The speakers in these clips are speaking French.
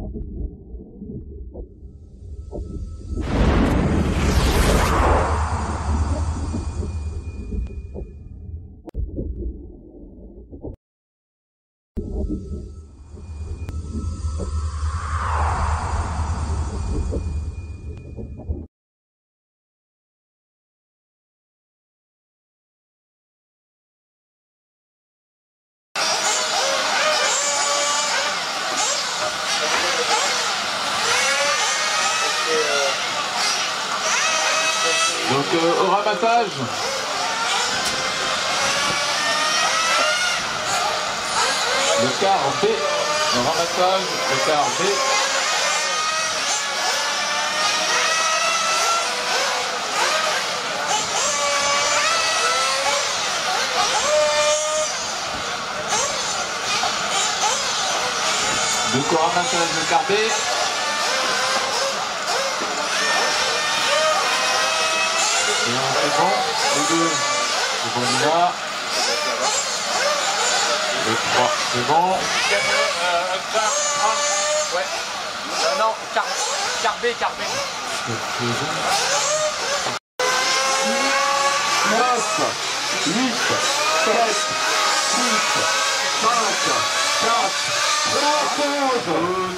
Donc au ramassage, le quart B, au ramassage, le quart B. Donc au ramassage, le quart B. Et c'est bon, les deux, c'est bon, on y va. Le 3, c'est bon. Ouais. Non, quart B. 9, 8, 7, 6, 5, 4, 3, 12.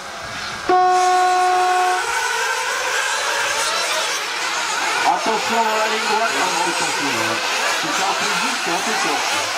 Attention dans la ligne droite, c'est un peu juste, c'est un peu court.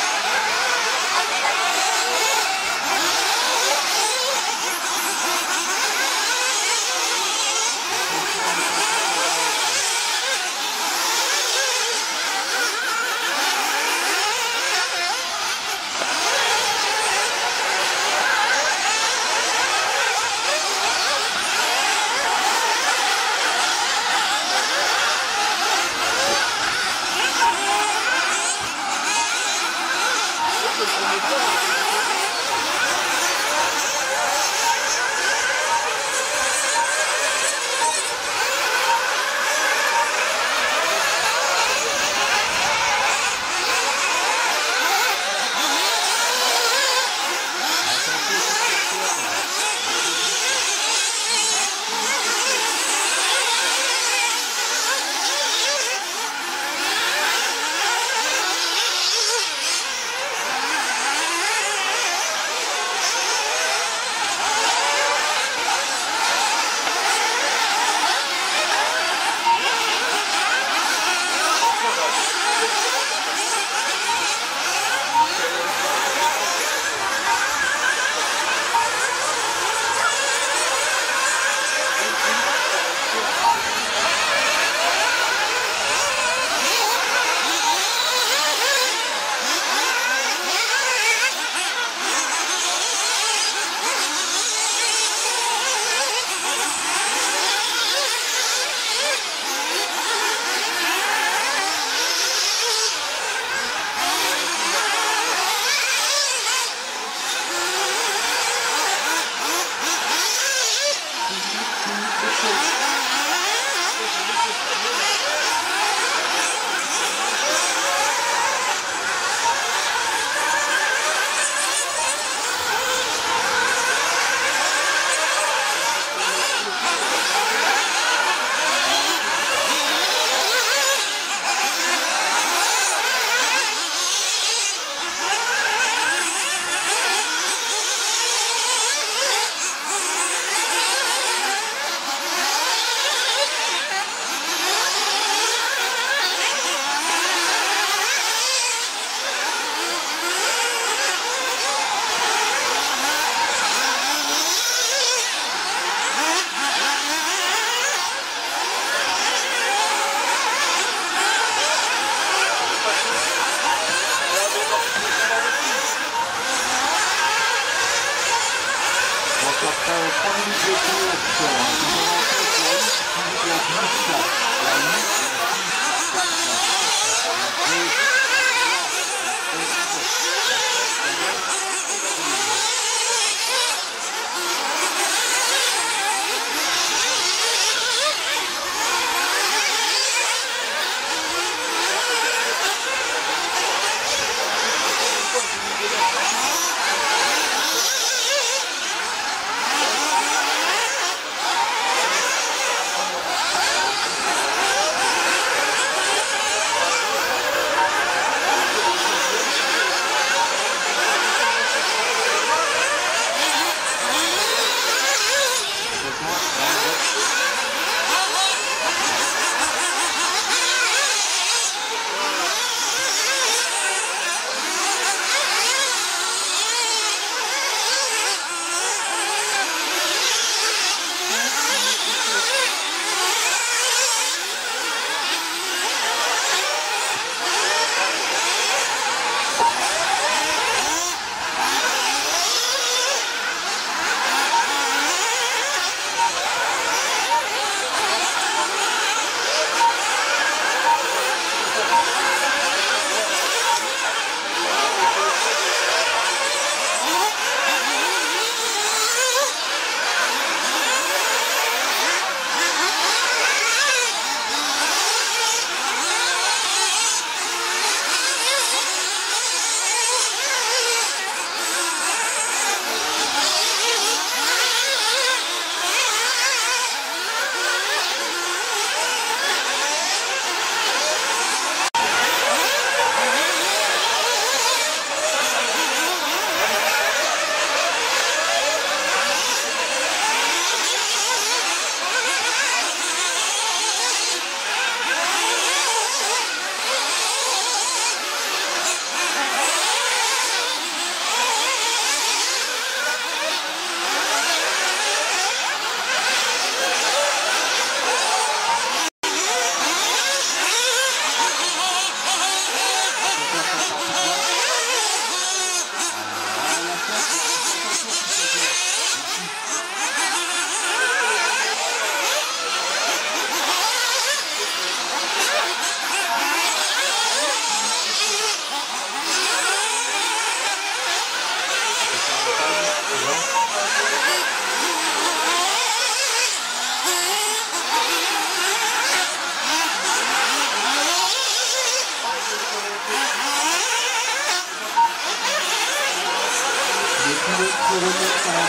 remonte à la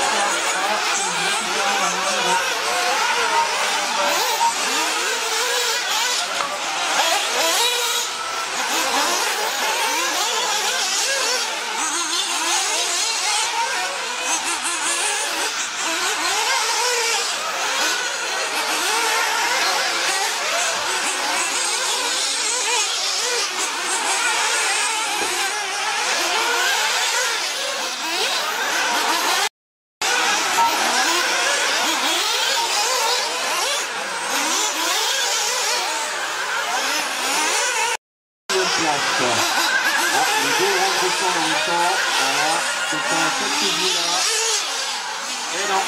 les deux rentrent en même temps. Voilà, c'est un petit bout là. Et non.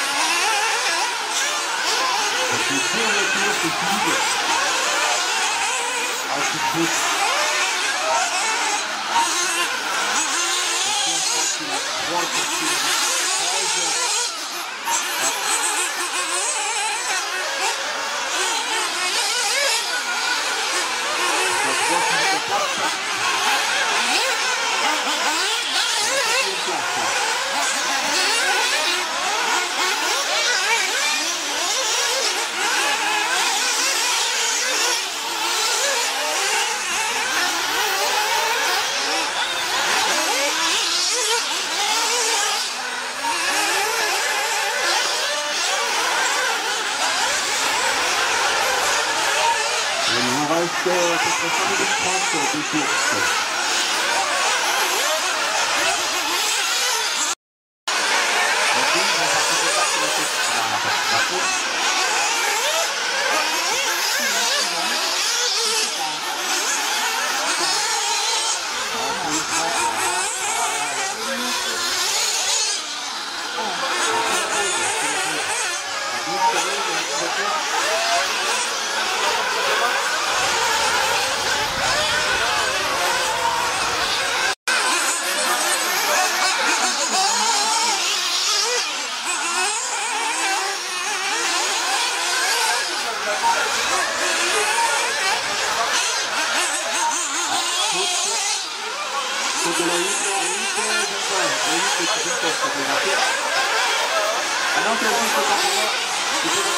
C'est deux voitures, c'est vide. Ah, c'est trop. Il nous reste à peu près 5 minutes 30 de course. De la 8, ah non, c'est juste le temps pour moi.